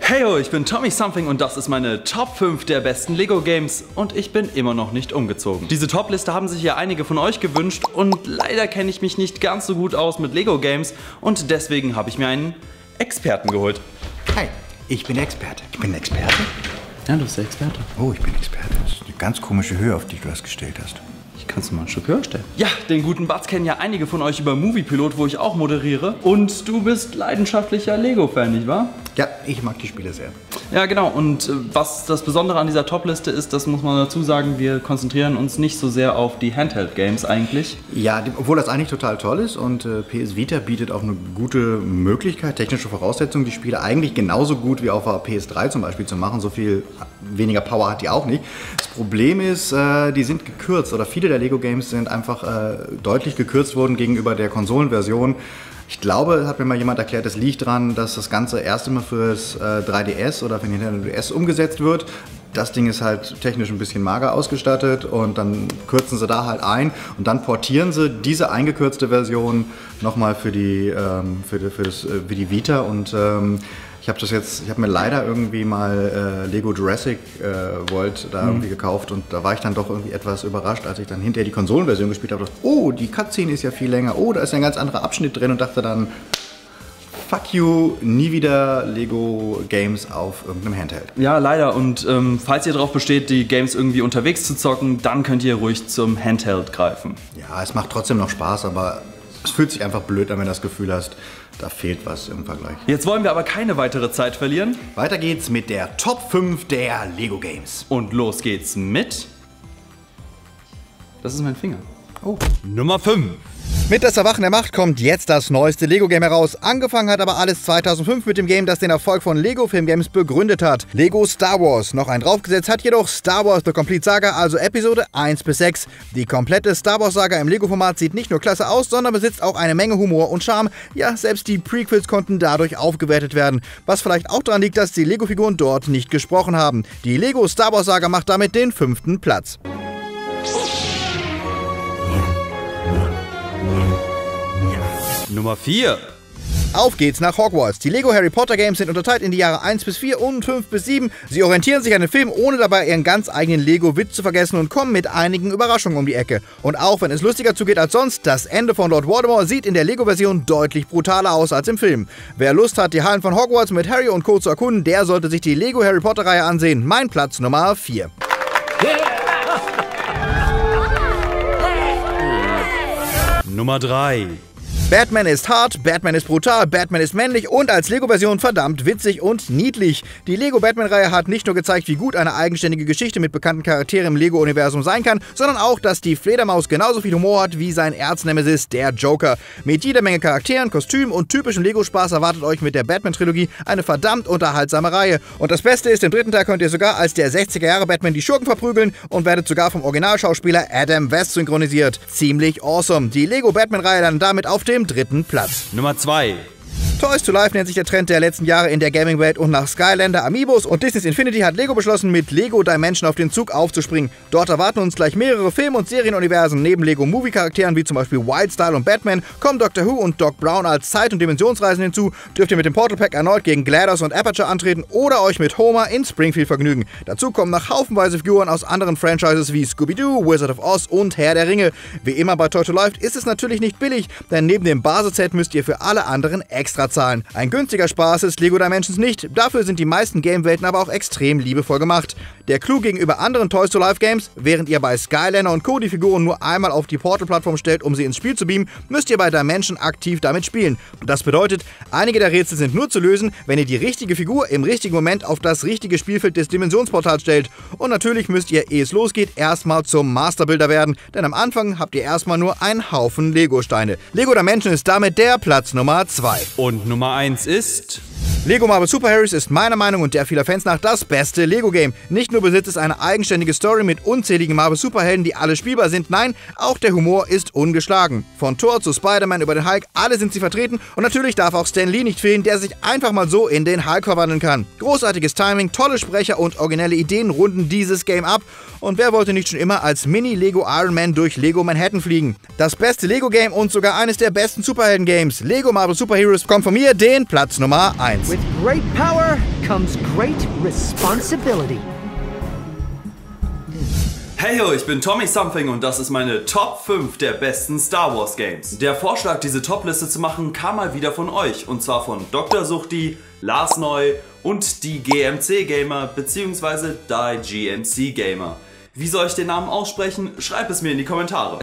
Heyo, ich bin Tommy Something und das ist meine Top 5 der besten Lego Games und ich bin immer noch nicht umgezogen. Diese Top-Liste haben sich ja einige von euch gewünscht und leider kenne ich mich nicht ganz so gut aus mit Lego Games und deswegen habe ich mir einen Experten geholt. Hi, ich bin Experte. Ich bin Experte? Ja, du bist der Experte. Oh, ich bin Experte. Das ist eine ganz komische Höhe, auf die du das gestellt hast. Kannst du mal ein Stück höher stellen? Ja, den guten Batz kennen ja einige von euch über Moviepilot, wo ich auch moderiere. Und du bist leidenschaftlicher Lego-Fan, nicht wahr? Ja, ich mag die Spiele sehr. Ja, genau. Und was das Besondere an dieser Top-Liste ist, das muss man dazu sagen, wir konzentrieren uns nicht so sehr auf die Handheld-Games eigentlich. Ja, obwohl das eigentlich total toll ist und PS Vita bietet auch eine gute Möglichkeit, technische Voraussetzungen, die Spiele eigentlich genauso gut wie auf der PS3 zum Beispiel zu machen. So viel weniger Power hat die auch nicht. Das Problem ist, die sind gekürzt oder viele der Lego-Games sind einfach deutlich gekürzt worden gegenüber der Konsolenversion. Ich glaube, hat mir mal jemand erklärt, es liegt daran, dass das Ganze erst immer fürs 3DS oder für den Nintendo DS umgesetzt wird. Das Ding ist halt technisch ein bisschen mager ausgestattet und dann kürzen sie da halt ein und dann portieren sie diese eingekürzte Version nochmal für die Vita und ich habe mir leider irgendwie mal Lego Jurassic World da irgendwie gekauft und da war ich dann doch irgendwie etwas überrascht, als ich dann hinterher die Konsolenversion gespielt habe. Oh, die Cutscene ist ja viel länger. Oh, da ist ja ein ganz anderer Abschnitt drin und dachte dann, fuck you, nie wieder Lego Games auf irgendeinem Handheld. Ja, leider. Und falls ihr darauf besteht, die Games irgendwie unterwegs zu zocken, dann könnt ihr ruhig zum Handheld greifen. Ja, es macht trotzdem noch Spaß, aber es fühlt sich einfach blöd an, wenn du das Gefühl hast, da fehlt was im Vergleich. Jetzt wollen wir aber keine weitere Zeit verlieren. Weiter geht's mit der Top 5 der Lego Games. Und los geht's mit... Das ist mein Finger. Oh. Nummer 5. Mit das Erwachen der Macht kommt jetzt das neueste Lego-Game heraus. Angefangen hat aber alles 2005 mit dem Game, das den Erfolg von Lego Film Games begründet hat. Lego Star Wars. Noch ein draufgesetzt hat jedoch Star Wars The Complete Saga, also Episode 1 bis 6. Die komplette Star Wars Saga im Lego-Format sieht nicht nur klasse aus, sondern besitzt auch eine Menge Humor und Charme. Ja, selbst die Prequels konnten dadurch aufgewertet werden. Was vielleicht auch daran liegt, dass die Lego-Figuren dort nicht gesprochen haben. Die Lego Star Wars Saga macht damit den 5. Platz. Nummer 4. Auf geht's nach Hogwarts. Die Lego Harry Potter Games sind unterteilt in die Jahre 1 bis 4 und 5 bis 7. Sie orientieren sich an den Film, ohne dabei ihren ganz eigenen Lego-Witz zu vergessen und kommen mit einigen Überraschungen um die Ecke. Und auch wenn es lustiger zugeht als sonst, das Ende von Lord Voldemort sieht in der Lego-Version deutlich brutaler aus als im Film. Wer Lust hat, die Hallen von Hogwarts mit Harry und Co. zu erkunden, der sollte sich die Lego Harry Potter Reihe ansehen. Mein Platz Nummer 4. Nummer 3. Batman ist hart, Batman ist brutal, Batman ist männlich und als Lego-Version verdammt witzig und niedlich. Die Lego-Batman-Reihe hat nicht nur gezeigt, wie gut eine eigenständige Geschichte mit bekannten Charakteren im Lego-Universum sein kann, sondern auch, dass die Fledermaus genauso viel Humor hat wie sein Erznemesis, der Joker. Mit jeder Menge Charakteren, Kostümen und typischem Lego-Spaß erwartet euch mit der Batman-Trilogie eine verdammt unterhaltsame Reihe. Und das Beste ist, im 3. Teil könnt ihr sogar als der 60er-Jahre-Batman die Schurken verprügeln und werdet sogar vom Originalschauspieler Adam West synchronisiert. Ziemlich awesome. Die Lego-Batman-Reihe dann damit auf dem 3. Platz. Nummer 2. Toys to Life nennt sich der Trend der letzten Jahre in der Gaming-Welt und nach Skylander, Amiibos und Disney's Infinity hat Lego beschlossen, mit Lego Dimension auf den Zug aufzuspringen. Dort erwarten uns gleich mehrere Film- und Serienuniversen. Neben Lego-Movie-Charakteren wie zum Beispiel Wildstyle und Batman kommen Doctor Who und Doc Brown als Zeit- und Dimensionsreisen hinzu. Dürft ihr mit dem Portal Pack erneut gegen GLaDOS und Aperture antreten oder euch mit Homer in Springfield vergnügen. Dazu kommen noch haufenweise Figuren aus anderen Franchises wie Scooby-Doo, Wizard of Oz und Herr der Ringe. Wie immer bei Toys to Life ist es natürlich nicht billig, denn neben dem Basisset müsst ihr für alle anderen extra zahlen. Ein günstiger Spaß ist Lego Dimensions nicht, dafür sind die meisten Game-Welten aber auch extrem liebevoll gemacht. Der Clou gegenüber anderen Toys to Life Games: während ihr bei Skylander und Co. die Figuren nur einmal auf die Portal-Plattform stellt, um sie ins Spiel zu beamen, müsst ihr bei Dimension aktiv damit spielen. Das bedeutet, einige der Rätsel sind nur zu lösen, wenn ihr die richtige Figur im richtigen Moment auf das richtige Spielfeld des Dimensionsportals stellt. Und natürlich müsst ihr, ehe es losgeht, erstmal zum Masterbuilder werden, denn am Anfang habt ihr erstmal nur einen Haufen Lego-Steine. Lego Dimension ist damit der Platz Nummer 2. Und Nummer 1 ist... Lego Marvel Super Heroes ist meiner Meinung und der vieler Fans nach das beste Lego-Game. Nicht nur besitzt es eine eigenständige Story mit unzähligen Marvel-Superhelden, die alle spielbar sind, nein, auch der Humor ist ungeschlagen. Von Thor zu Spider-Man über den Hulk, alle sind sie vertreten und natürlich darf auch Stan Lee nicht fehlen, der sich einfach mal so in den Hulk verwandeln kann. Großartiges Timing, tolle Sprecher und originelle Ideen runden dieses Game ab. Und wer wollte nicht schon immer als Mini-Lego Iron Man durch Lego Manhattan fliegen? Das beste Lego-Game und sogar eines der besten Superhelden-Games. Lego Marvel Super Heroes kommt von mir den Platz Nummer 1. With great power comes great responsibility. Hey yo, ich bin Tommy Something und das ist meine Top 5 der besten Star Wars Games. Der Vorschlag, diese Top-Liste zu machen, kam mal wieder von euch. Und zwar von Dr. Suchti, Lars Neu und die GMC Gamer bzw. die GMC Gamer. Wie soll ich den Namen aussprechen? Schreibt es mir in die Kommentare.